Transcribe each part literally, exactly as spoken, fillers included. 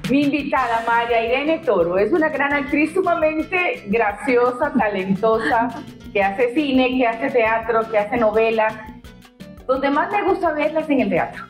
Mi invitada, María Irene Toro, es una gran actriz sumamente graciosa, talentosa, que hace cine, que hace teatro, que hace novelas. Donde más me gusta verla es en el teatro.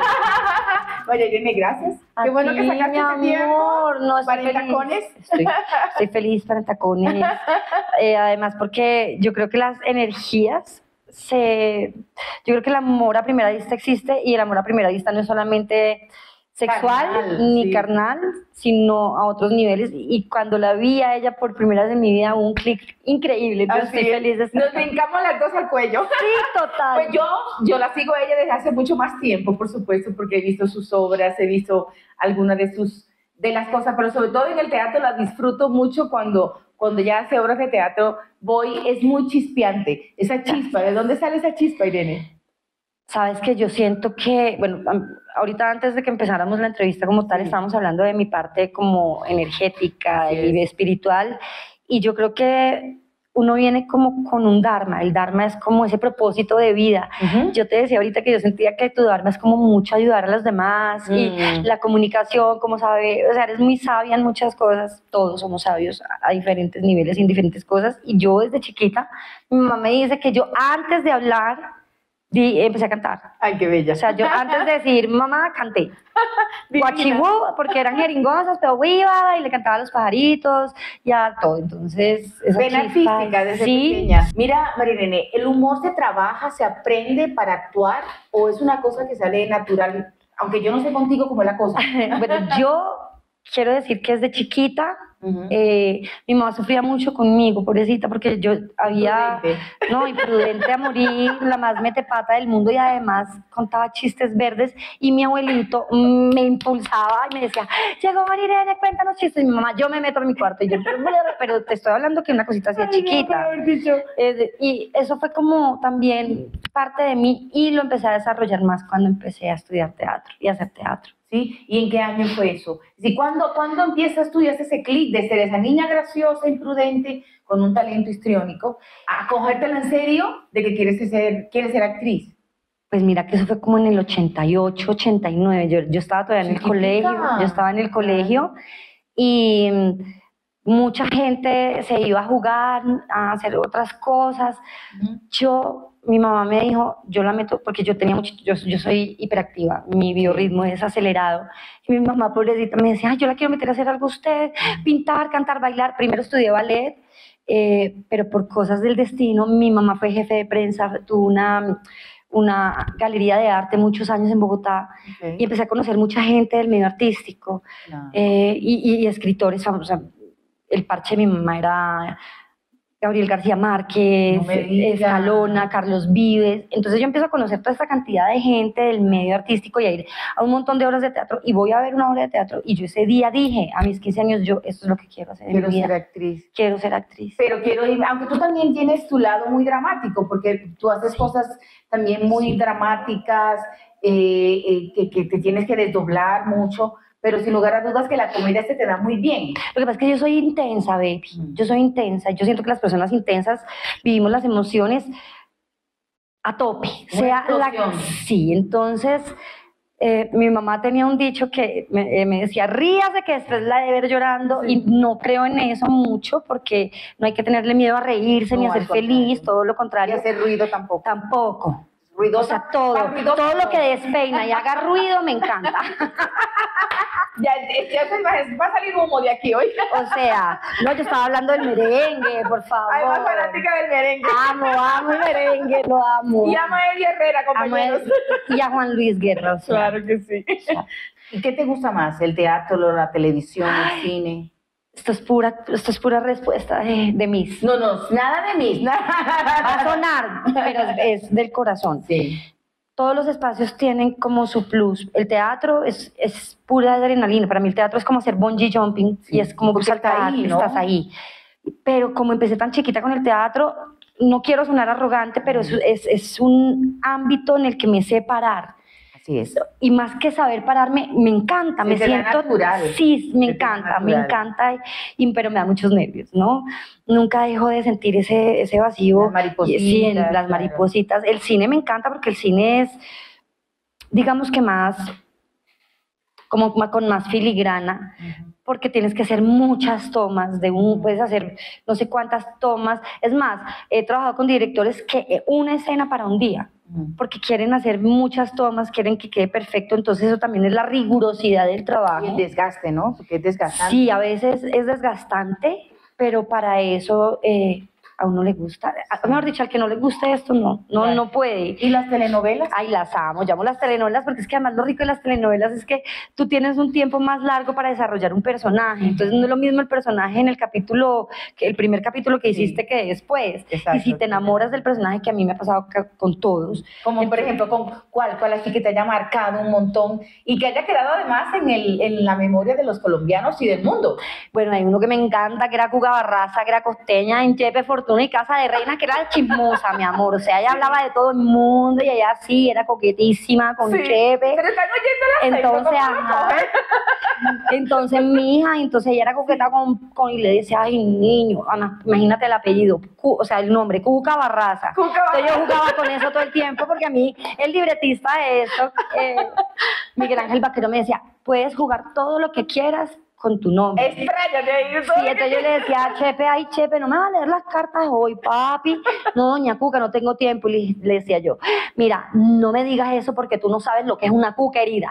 María Irene, gracias. A Qué bueno ti, que sacaste mi este tiempo amor, no, para estoy en feliz. tacones. Estoy, estoy feliz para en tacones. Eh, además, porque yo creo que las energías se... Yo creo que el amor a primera vista existe, y el amor a primera vista no es solamente sexual Carnal, ni sí. carnal, sino a otros niveles. Y cuando la vi a ella por primera vez en mi vida, hubo un clic increíble. Entonces Así estoy es. feliz de estar Nos acá. brincamos las dos al cuello. Sí, total. Pues yo, yo la sigo a ella desde hace mucho más tiempo, por supuesto, porque he visto sus obras, he visto algunas de sus, de las cosas, pero sobre todo en el teatro las disfruto mucho cuando, cuando ya hace obras de teatro, voy, es muy chispeante, esa chispa. ¿De dónde sale esa chispa, Irene? Sabes que yo siento que, bueno, ahorita antes de que empezáramos la entrevista como tal, Sí. estábamos hablando de mi parte como energética Sí, y es. espiritual, y yo creo que uno viene como con un dharma. El dharma es como ese propósito de vida. Uh-huh. Yo te decía ahorita que yo sentía que tu dharma es como mucho ayudar a los demás, Mm. y la comunicación, como sabe, o sea, eres muy sabia en muchas cosas. Todos somos sabios a, a diferentes niveles y en diferentes cosas, y yo desde chiquita, mi mamá me dice que yo antes de hablar, Di, empecé a cantar. Ay, qué bella. O sea, yo antes de decir mamá, canté. Guachibú, porque eran jeringosas, pero iba y le cantaba a los pajaritos y a todo. Entonces, esa Ven chispa, artística desde sí. pequeña. Mira, María Irene, ¿el humor se trabaja, se aprende para actuar o es una cosa que sale natural? Aunque yo no sé contigo cómo es la cosa. Bueno, yo quiero decir que desde chiquita, Uh-huh. eh, mi mamá sufría mucho conmigo, pobrecita, porque yo había, Imprudente. no, imprudente a morir, la más metepata del mundo, y además contaba chistes verdes, y mi abuelito me impulsaba y me decía, llegó María Irene, cuéntanos chistes. Y mi mamá, yo me meto en mi cuarto, y yo, pero, pero te estoy hablando que una cosita así de chiquita. No, dicho. Eh, y eso fue como también parte de mí, y lo empecé a desarrollar más cuando empecé a estudiar teatro y a hacer teatro. ¿Sí? ¿Y en qué año fue eso? ¿Y cuándo, cuándo empiezas tú y haces ese clic de ser esa niña graciosa, imprudente, con un talento histriónico, a cogértela en serio de que quieres ser, quieres ser actriz? Pues mira que eso fue como en el ochenta y ocho, ochenta y nueve, yo, yo estaba todavía en el Chiquitica. colegio, yo estaba en el colegio, y mucha gente se iba a jugar, a hacer otras cosas. Uh-huh. Yo, mi mamá me dijo, yo la meto, porque yo tenía mucho, yo, yo soy hiperactiva, mi biorritmo es acelerado, y mi mamá pobrecita me decía, ay, yo la quiero meter a hacer algo a usted, pintar, cantar, bailar. Primero estudié ballet, eh, pero por cosas del destino, mi mamá fue jefe de prensa, tuvo una, una galería de arte muchos años en Bogotá, Okay. y empecé a conocer mucha gente del medio artístico, No. eh, y, y escritores, o sea, el parche de mi mamá era Gabriel García Márquez, No me digas. Escalona, Carlos Vives. Entonces yo empiezo a conocer toda esta cantidad de gente del medio artístico y a ir a un montón de obras de teatro, y voy a ver una obra de teatro, y yo ese día dije, a mis quince años, yo, esto es lo que quiero hacer en Quiero mi vida. ser actriz. Quiero ser actriz. Pero quiero ir, aunque tú también tienes tu lado muy dramático, porque tú haces Sí. cosas también muy Sí. dramáticas, eh, eh, que, que te tienes que desdoblar mucho, pero sin lugar a dudas que la comedia se te da muy bien. Lo que pasa es que yo soy intensa, baby. Mm. Yo soy intensa. Yo siento que las personas intensas vivimos las emociones a tope. Una Sea la... explosión. Sí, entonces eh, mi mamá tenía un dicho que me, eh, me decía, ríase que después la de ver llorando, Sí. y no creo en eso mucho, porque no hay que tenerle miedo a reírse No, ni a ser al contrario. feliz, todo lo Y contrario. hacer ruido tampoco. Tampoco. O Ruidosa. sea, todo, tan ruidosa todo lo no. que despeina y haga ruido me encanta. Ya, ya se va, va a salir humo de aquí hoy. O sea, no, yo estaba hablando del merengue, por favor. Ay, más fanática del merengue. Amo, amo el merengue, lo amo. Y ama a Eli Herrera, Amo compañeros. el- y a Juan Luis Guerra. O sea, Claro que sí. ¿Y qué te gusta más? ¿El teatro, la televisión, el cine? esto es pura, esto es pura respuesta de, de mis. No, no, nada de mí. Va a sonar, pero es, es del corazón. Sí. Todos los espacios tienen como su plus. El teatro es, es pura adrenalina. Para mí el teatro es como hacer bungee jumping, Sí, y es como porque saltar, está ahí, ¿no? estás ahí. Pero como empecé tan chiquita con el teatro, no quiero sonar arrogante, pero es, es, es un ámbito en el que me sé parar. Así es. Y más que saber pararme, me encanta, Se me te da siento natural. Sí, me Se te da encanta, me natural. encanta, y, y- pero me da muchos nervios, ¿no? Nunca dejo de sentir ese, ese vacío. Las maripositas, Y- sí, en las claro. maripositas. El cine me encanta porque el cine es, digamos que más como ma- con más filigrana, Ujú. porque tienes que hacer muchas tomas de un, puedes hacer no sé cuántas tomas. Es más, he trabajado con directores que eh, una escena para un día, Ujú. porque quieren hacer muchas tomas, quieren que quede perfecto, entonces eso también es la rigurosidad del trabajo. Y el desgaste, ¿no? Porque es desgastante. Sí, a veces es desgastante, pero para eso eh, a uno le gusta. A- Mejor dicho, al que no le guste esto, no, no, Claro. no puede. ¿Y las telenovelas? Ay, las amo, llamo las telenovelas porque es que además lo rico de las telenovelas es que tú tienes un tiempo más largo para desarrollar un personaje, entonces no es lo mismo el personaje en el capítulo, que el primer capítulo que Sí. hiciste que después, Exacto. y si te enamoras del personaje, que a mí me ha pasado ca- con todos. Como por ejemplo, ¿con cuál, cuál así que te haya marcado un montón y que haya quedado además en, el, en la memoria de los colombianos y del mundo? Bueno, hay uno que me encanta, que era Cuca Barraza, que era costeña en Chepe, Fortuna y Casa de Reina, que era chismosa, mi amor, o sea, ella hablaba de todo el mundo y ella sí, era coquetísima con Sí, Chepe. pero están oyendo la Entonces, ajá. Entonces mi hija, entonces ella era coqueta con, con y le decía, ay niño, Ana, imagínate el apellido, Cu- o sea, el nombre, Cuca Barraza. Cuca Entonces yo Barraza. jugaba con eso todo el tiempo porque a mí, el libretista de esto, eh, Miguel Ángel Vaquero me decía, puedes jugar todo lo que quieras con tu nombre. Expláyate ahí. Sí, entonces yo le decía a Chepe, ay Chepe, no me vas a leer las cartas hoy, papi. No, doña Cuca, no tengo tiempo. Y le, le decía yo, mira, no me digas eso porque tú no sabes lo que es una cuca herida.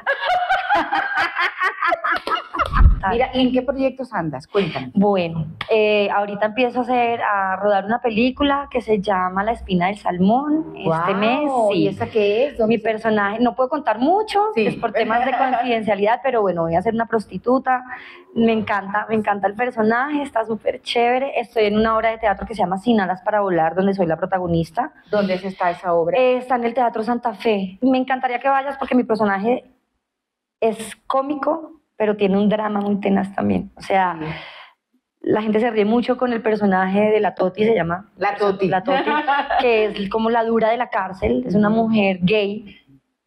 Mira, ¿y en qué proyectos andas? Cuéntame. Bueno, eh, ahorita empiezo a hacer, a rodar una película que se llama La espina del salmón este Guau, mes. Sí. ¿y esa qué es? ¿Dónde Mi se- personaje, no puedo contar mucho, Sí. es por temas de confidencialidad, pero bueno, voy a ser una prostituta. Me encanta, me encanta el personaje, está súper chévere. Estoy en una obra de teatro que se llama Sin alas para volar, donde soy la protagonista. ¿Dónde está esa obra? Eh, está en el Teatro Santa Fe. Me encantaría que vayas porque mi personaje es cómico, pero tiene un drama muy tenaz también. O sea, la gente se ríe mucho con el personaje de la Toti, se llama. La Toti. La Toti, que es como la dura de la cárcel. Es una mujer gay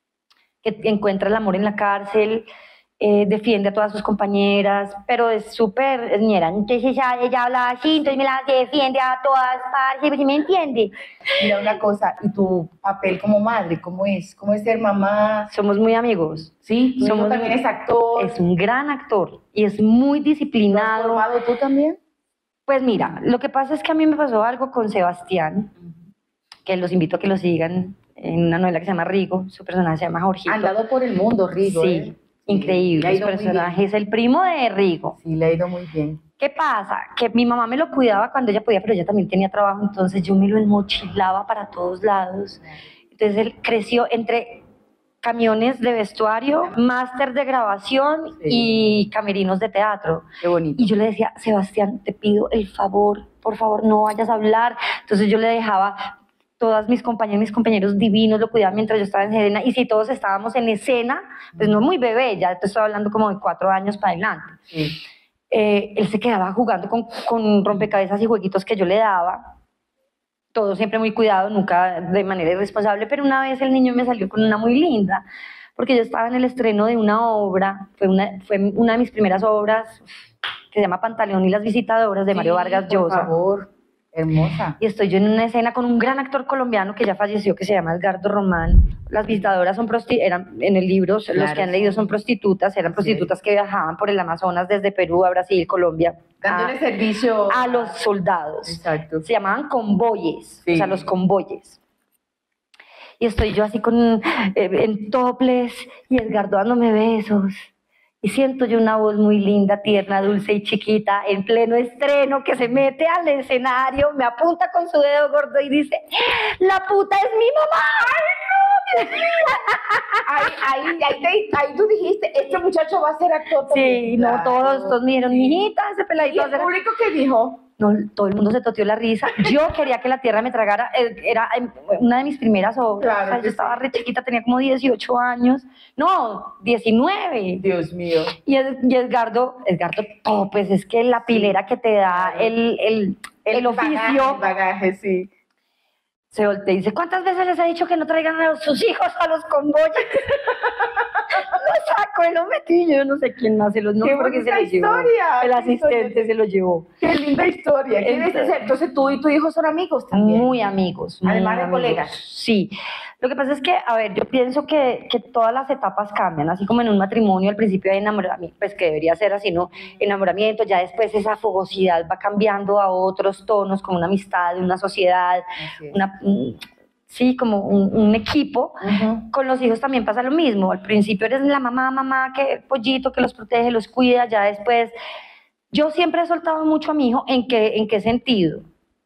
que encuentra el amor en la cárcel, eh, defiende a todas sus compañeras, pero es súper es ñera. Entonces ella, ella habla así, entonces me la defiende a todas partes, ¿sí me entiende? Mira una cosa, ¿y tu papel como madre? ¿Cómo es? ¿Cómo es ser mamá? Somos muy amigos. Sí, tu hijo Somos- también es actor. Es un gran actor y es muy ¿Lo has disciplinado. formado tú también? Pues mira, lo que pasa es que a mí me pasó algo con Sebastián, que los invito a que lo sigan en una novela que se llama Rigo, su personaje se llama Jorgito. Andado por el mundo, Rigo. Sí, ¿eh? Le increíble, ha su ido muy personaje bien. es el primo de Rigo. Sí, le ha ido muy bien. ¿Qué pasa? Que mi mamá me lo cuidaba cuando ella podía, pero ella también tenía trabajo, entonces yo me lo enmochilaba para todos lados. Entonces él creció entre camiones de vestuario, máster de grabación Sí. y camerinos de teatro. Qué bonito. Y yo le decía, Sebastián, te pido el favor, por favor, no vayas a hablar. Entonces yo le dejaba todas mis compañeras, mis compañeros divinos, lo cuidaban mientras yo estaba en escena. Y si todos estábamos en escena, pues no muy bebé, ya te estoy hablando como de cuatro años para adelante. Sí. Eh, él se quedaba jugando con, con rompecabezas y jueguitos que yo le daba. Todo siempre muy cuidado, nunca de manera irresponsable, pero una vez el niño me salió con una muy linda, porque yo estaba en el estreno de una obra, fue una, fue una de mis primeras obras, que se llama Pantaleón y las visitadoras, de Mario Sí, Vargas por Llosa. favor, hermosa. Y estoy yo en una escena con un gran actor colombiano que ya falleció, que se llama Edgardo Román. Las visitadoras son prosti- eran en el libro, los Claro, que han leído son prostitutas, eran Así prostitutas que viajaban por el Amazonas desde Perú a Brasil, Colombia, Dándole a, servicio a los soldados. Exacto. Se llamaban convoyes, Sí. o sea, los convoyes. Y estoy yo así con, eh, en toples y Edgardo dándome besos. Y siento yo una voz muy linda, tierna, dulce y chiquita, en pleno estreno, que se mete al escenario, me apunta con su dedo gordo y dice, ¡la puta es mi mamá! Ahí, ahí, ahí, te- ahí tú dijiste, este muchacho va a ser actor también. Sí, no, Claro. todos, todos me dijeron, mijita, ese ¿Y peladito va a el ser público qué dijo? No, todo el mundo se toteó la risa. Yo quería que la tierra me tragara. eh, Era eh, una de mis primeras obras. Claro O sea, que yo estaba re chiquita, tenía como dieciocho años. No, diecinueve. Dios mío. Y, Ed- y Edgardo, Edgardo, oh, pues es que la pilera que te da Claro. el, el, el, oficio, Bagaje, el bagaje, sí. se voltea y dice, ¿cuántas veces les he dicho que no traigan a sus hijos a los convoyes? No saco me lo metí, yo no sé quién más se los no ¡Qué creo que se bonita los llevó. historia! El ¡Qué asistente historia! se lo llevó. ¡Qué linda historia! ¿Qué Entonces- entonces, entonces tú y tu hijo son amigos también. Muy amigos. muy Además de amigos. colegas. Sí. Lo que pasa es que, a ver, yo pienso que, que todas las etapas cambian, así como en un matrimonio al principio hay enamoramiento, pues que debería ser así, ¿no? Enamoramiento, ya después esa fogosidad va cambiando a otros tonos, como una amistad, una sociedad, Así es. una, mm, sí, como un, un equipo. Ujú. Con los hijos también pasa lo mismo. Al principio eres la mamá, mamá, que el pollito, que los protege, los cuida, ya después. Yo siempre he soltado mucho a mi hijo. ¿En qué, en qué sentido?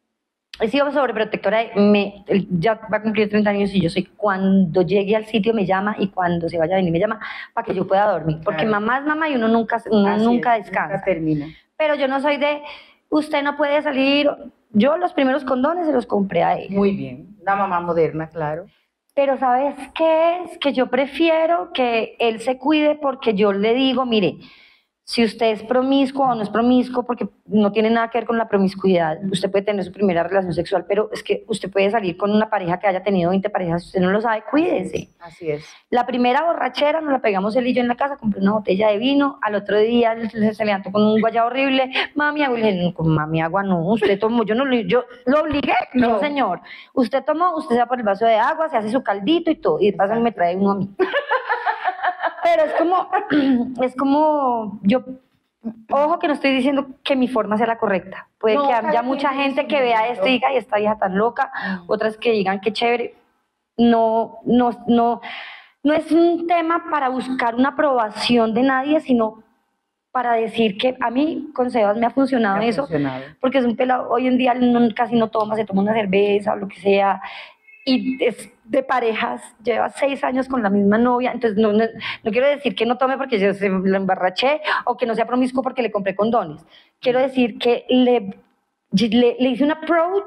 He sido sobreprotectora. de- Me, él ya va a cumplir treinta años y yo soy, cuando llegue al sitio me llama y cuando se vaya a venir me llama para que yo pueda dormir. Porque Claro. mamá es mamá y uno nunca, uno Así nunca es, descansa. Nunca termina. Pero yo no soy de, usted no puede salir. Yo los primeros condones se los compré a él. Muy bien. Una mamá moderna, claro. Pero ¿sabes qué es? Que yo prefiero que él se cuide porque yo le digo, mire, si usted es promiscuo o no es promiscuo, porque no tiene nada que ver con la promiscuidad, usted puede tener su primera relación sexual, pero es que usted puede salir con una pareja que haya tenido veinte parejas, si usted no lo sabe, cuídese. Así es. La primera borrachera nos la pegamos él y yo en la casa, compré una botella de vino, al otro día él se, se levantó con un guayabo horrible, mami agua, y le dije, con mami agua no, usted tomó, yo no lo, yo lo obligué, no. No. señor, usted tomó, usted se va por el vaso de agua, se hace su caldito y todo, y de paso me trae uno a mí. Pero es como, es como, yo, ojo que no estoy diciendo que mi forma sea la correcta, puede No, que cada haya quien mucha tiene gente su que vea esto y momento. diga, "Ay, esta vieja tan loca", Mm. otras que digan, qué chévere, no, no, no, no es un tema para buscar una aprobación de nadie, sino para decir que a mí con Sebas me ha funcionado Me ha eso, funcionado. porque es un pelado, hoy en día no- casi no toma, se toma una cerveza o lo que sea, y es de parejas, lleva seis años con la misma novia, entonces no, no, no quiero decir que no tome porque yo se lo embarraché o que no sea promiscuo porque le compré condones, quiero decir que le, le, le hice un approach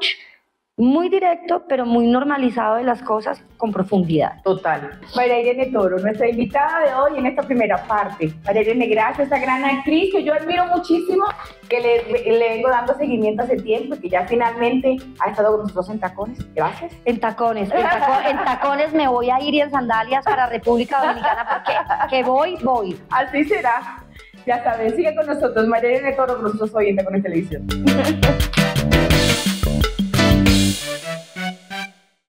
muy directo, pero muy normalizado de las cosas con profundidad. Total. María Irene Toro, nuestra invitada de hoy en esta primera parte. María Irene, gracias, esta gran actriz que yo admiro muchísimo, que le, le vengo dando seguimiento hace tiempo y que ya finalmente ha estado con nosotros en Tacones. Gracias. En tacones, en, taco- en tacones me voy a ir y en sandalias para República Dominicana porque que voy, voy. Así será. Ya saben, sigue con nosotros. María Irene Toro, con nosotros hoy en Tacones Televisión.